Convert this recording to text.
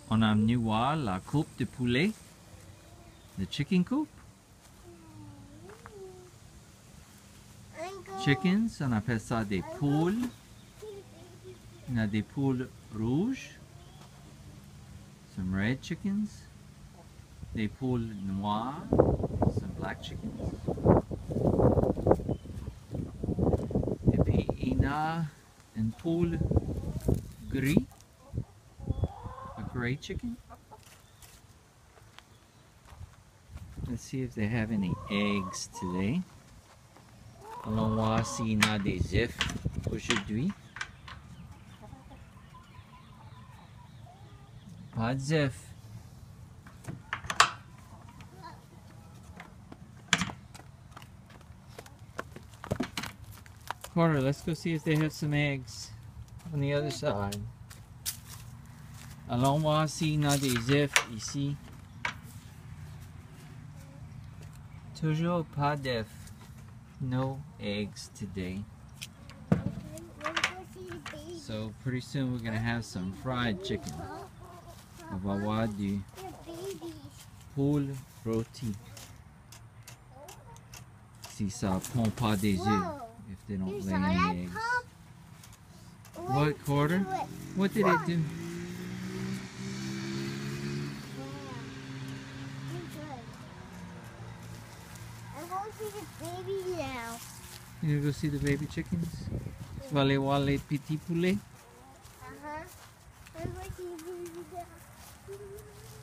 On a venu voir la coupe de poulet, the chicken coop. Chickens, on appelle ça des poules. Il y a des poules rouges. Some red chickens. Des poules noires. Some black chickens. Et puis il y a une poule gris. A gray chicken. Let's see if they have any eggs today. Allons voir s'il y a des œufs aujourd'hui. Pas d'œufs. Carter, let's go see if they have some eggs on the other side. Allons voir s'il y a des œufs ici. Toujours pas d'œufs. No eggs today. So pretty soon we're gonna have some fried chicken. On va avoir du poule rôti. Si ça pond pas des œufs, if they don't lay any eggs. What, Carter? What did it do? Baby now. You gonna go see the baby chickens? Tu vas aller voir les petits poulets? I'm going to see baby now.